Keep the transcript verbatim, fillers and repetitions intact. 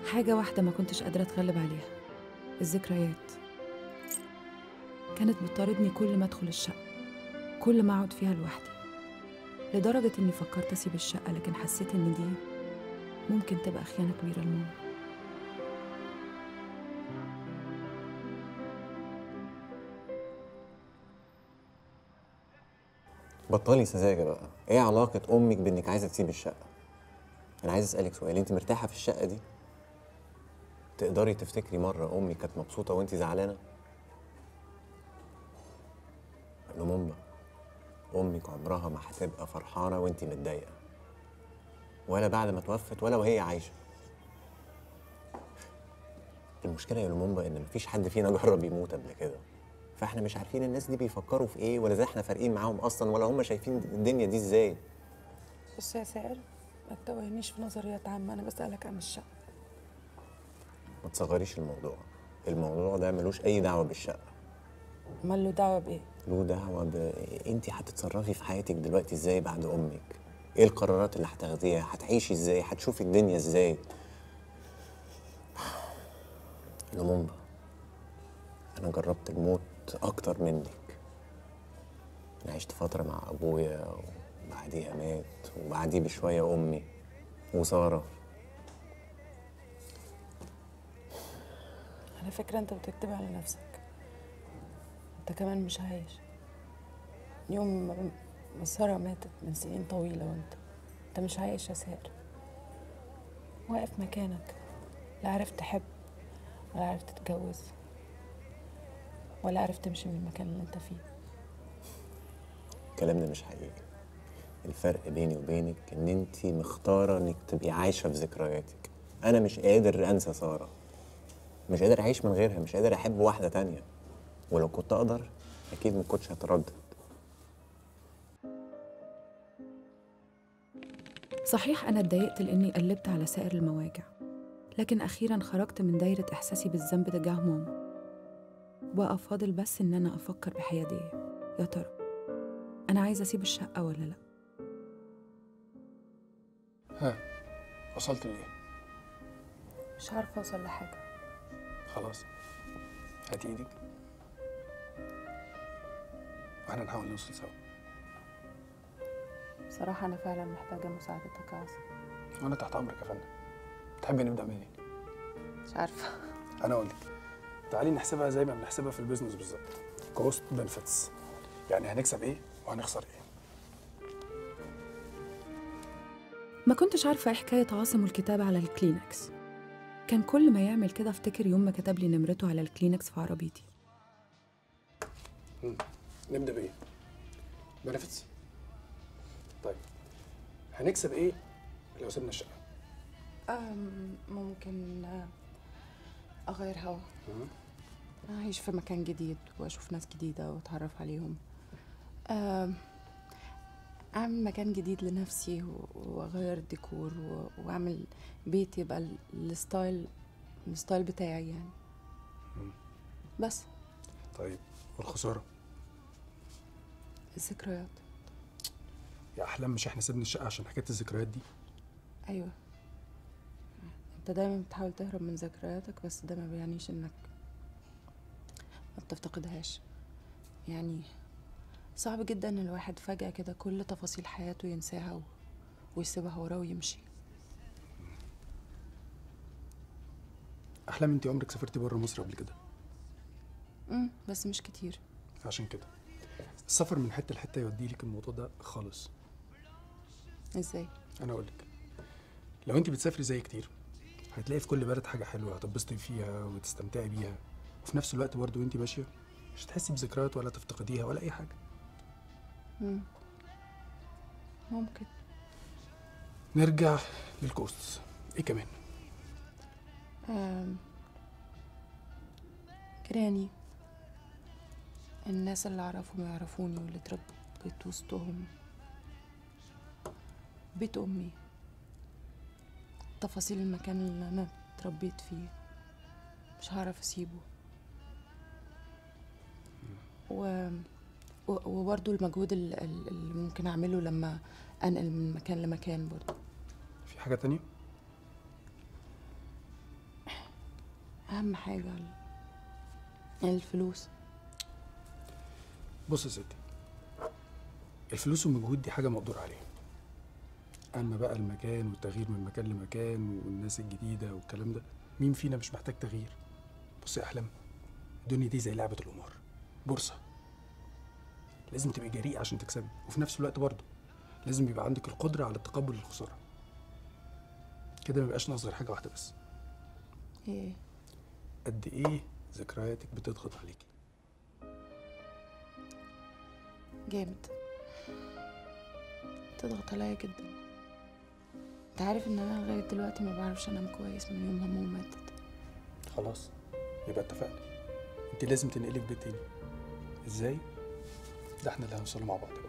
حاجة واحدة ما كنتش قادرة أتغلب عليها، الذكريات. كانت بتطاردني كل ما أدخل الشقة، كل ما أقعد فيها لوحدي، لدرجة إني فكرت أسيب الشقة، لكن حسيت إن دي ممكن تبقى خيانة كبيرة لماما. بطلي سذاجة بقى، ايه علاقة امك بانك عايزة تسيبي الشقة؟ انا عايز اسألك سؤال، انت مرتاحة في الشقة دي؟ تقدري تفتكري مرة امك كانت مبسوطة وانت زعلانة؟ لماما، امك عمرها ما هتبقى فرحانة وانت متضايقة، ولا بعد ما توفت ولا وهي عايشة. المشكلة يا لمومبا ان مفيش حد فينا جرب يموت قبل كده، فاحنا مش عارفين الناس دي بيفكروا في ايه، ولا ازاي احنا فارقين معاهم اصلا، ولا هم شايفين الدنيا دي ازاي. بص يا سائر، ما تتوهنيش في نظريات عامة، أنا بسألك عن الشقة. ما تصغريش الموضوع، الموضوع ده ملوش اي دعوة بالشقة. أمال له دعوة بإيه؟ له دعوة ب انت هتتصرفي في حياتك دلوقتي ازاي بعد امك، ايه القرارات اللي هتاخديها، هتعيشي ازاي، هتشوفي الدنيا ازاي. لمومبا، انا جربت الموت اكتر منك. انا عشت فترة مع ابويا وبعديها مات، وبعديه بشوية امي وسارة. على فكرة أنت بتكتب على نفسك، أنت كمان مش عايش. يوم ما ما سارة ماتت من سنين طويلة وأنت أنت مش عايش يا سائر، واقف مكانك، لا عرفت تحب ولا عرفت تتجوز ولا عرفت تمشي من المكان اللي أنت فيه. الكلام ده مش حقيقي. الفرق بيني وبينك ان انت مختارة انك تبقي عايشة في ذكرياتك. انا مش قادر انسى سارة، مش قادر اعيش من غيرها، مش قادر احب واحدة تانية، ولو كنت اقدر اكيد ما كنتش هتردد. صحيح أنا اتضايقت لأني قلبت على سائر المواجع، لكن أخيراً خرجت من دايرة إحساسي بالذنب تجاه ماما. بقى فاضل بس إن أنا أفكر بحيادية، يا ترى أنا عايزة أسيب الشقة ولا لأ؟ ها، وصلت لإيه؟ مش عارفة أوصل لحاجة. خلاص، هاتي إيدك وإحنا نحاول نوصل سوا. بصراحة أنا فعلاً محتاجة مساعدتك يا عاصم. وأنا تحت أمرك يا فندم. تحبي نبدأ منين؟ مش عارفة. أنا أقول لك، تعالي نحسبها زي ما بنحسبها في البيزنس بالظبط، كوست بنفتس، يعني هنكسب إيه وهنخسر إيه. ما كنتش عارفة إيه حكاية عاصم والكتابة على الكلينكس. كان كل ما يعمل كده أفتكر يوم ما كتب لي نمرته على الكلينكس في عربيتي. مم. نبدأ بإيه؟ بنفتس. طيب، هنكسب إيه لو سيبنا الشقة؟ أم ممكن أغير هوا، أعيش في مكان جديد وأشوف ناس جديدة وأتعرف عليهم، أم أعمل مكان جديد لنفسي وأغير الديكور وأعمل بيت يبقى ال- الستايل الستايل بتاعي يعني. مم. بس طيب، والخسارة؟ الذكريات. يا أحلام، مش إحنا سيبنا الشقة عشان حكاية الذكريات دي؟ أيوة، أنت دايما بتحاول تهرب من ذكرياتك، بس ده ما بيعنيش إنك ما بتفتقدهاش. يعني صعب جدا إن الواحد فجأة كده كل تفاصيل حياته ينساها و... ويسيبها وراه ويمشي. أحلام، أنت عمرك سافرتي بره مصر قبل كده؟ امم بس مش كتير. عشان كده السفر من حته لحته يودي لك الموضوع ده خالص. ازاي؟ انا اقول لك، لو انت بتسافري زي كتير هتلاقي في كل بلد حاجه حلوه هتتبسطي فيها وتستمتعي بيها، وفي نفس الوقت برضه وانت ماشيه مش هتحسي بذكريات ولا تفتقديها ولا اي حاجه. امم ممكن. نرجع للكوست، ايه كمان؟ أم... جيراني، الناس اللي اعرفهم يعرفوني واللي اتربيت وسطهم، بيت امي، تفاصيل المكان اللي انا اتربيت فيه مش هعرف اسيبه، و... و... وبرضه المجهود ال- ال- اللي ممكن اعمله لما انقل من مكان لمكان برضه. في حاجه تانية؟ اهم حاجه ال- الفلوس. بص يا ستي، الفلوس والمجهود دي حاجه مقدور عليها، اما بقى المكان والتغيير من مكان لمكان والناس الجديده والكلام ده، مين فينا مش محتاج تغيير؟ بص يا احلام، الدنيا دي زي لعبه القمار، بورصه، لازم تبقي جريء عشان تكسبي، وفي نفس الوقت برضه لازم يبقى عندك القدره على تقبل الخساره. كده ما يبقاش ناقص غير حاجه واحده بس، ايه؟ قد ايه ذكرياتك بتضغط عليكي. جامد، تضغط عليا جدا. انت عارف ان انا لغايه دلوقتي ما بعرفش انام كويس من يوم ماما ماتت. خلاص يبقى اتفقنا، انت لازم تنقلي في بيت تاني. ازاي؟ ده احنا اللي هنوصله مع بعض.